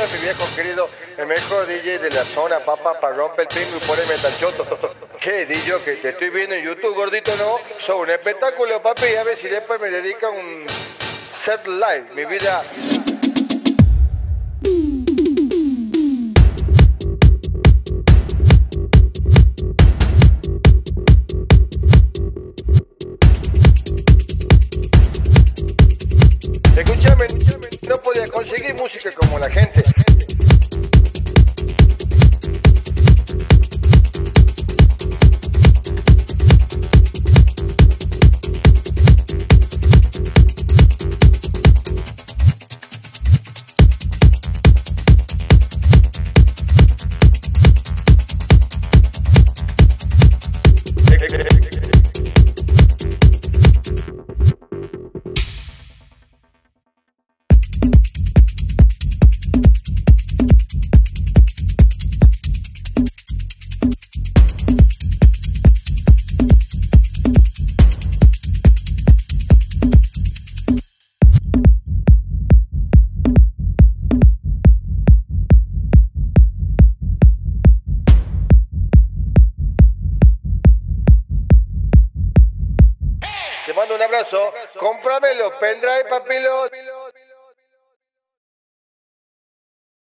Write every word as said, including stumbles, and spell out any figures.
a mi viejo querido, el mejor D J de la zona, papá, para romper el pingo y ponerme tan choto. ¿Qué, D J? Que te estoy viendo en YouTube, gordito, ¿no? Son un espectáculo, papi, a ver si después me dedican un set live, mi vida. Escúchame, no podía conseguir música como la gente. Te mando un abrazo, cómprame los pendrive, papilo.